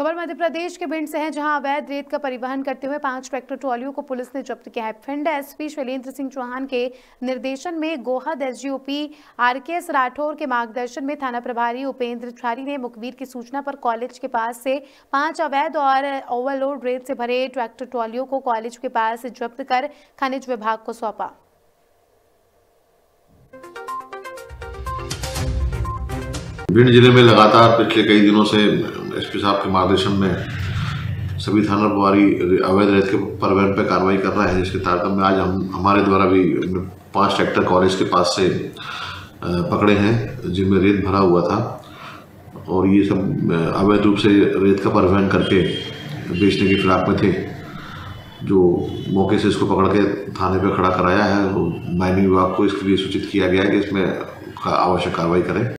खबर मध्य प्रदेश के भिंड से है, जहां अवैध रेत का परिवहन करते हुए 5 ट्रैक्टर ट्रॉलियों को पुलिस ने जब्त किया है। भिंड एसपी शैलेंद्र सिंह चौहान के निर्देशन में गोहद एसडीओपी आरकेएस राठौर के मार्गदर्शन में थाना प्रभारी उपेंद्र छारी ने मुखबिर की सूचना पर कॉलेज के पास से 5 अवैध और ओवरलोड रेत से भरे ट्रैक्टर ट्रॉलियों को कॉलेज के पास जब्त कर खनिज विभाग को सौंपा। भिंड जिले में लगातार पिछले कई दिनों से एसपी साहब के मार्गदर्शन में सभी थाना प्रभारी अवैध रेत के परिवहन पर कार्रवाई कर रहा है, जिसके तारतम्य में आज हमारे द्वारा भी 5 ट्रैक्टर कॉलेज के पास से पकड़े हैं, जिनमें रेत भरा हुआ था और ये सब अवैध रूप से रेत का परिवहन करके बेचने की फिराक में थे। जो मौके से इसको पकड़ के थाने पे खड़ा कराया है, माइनिंग विभाग को इसके लिए सूचित किया गया है कि इसमें आवश्यक कार्रवाई करें।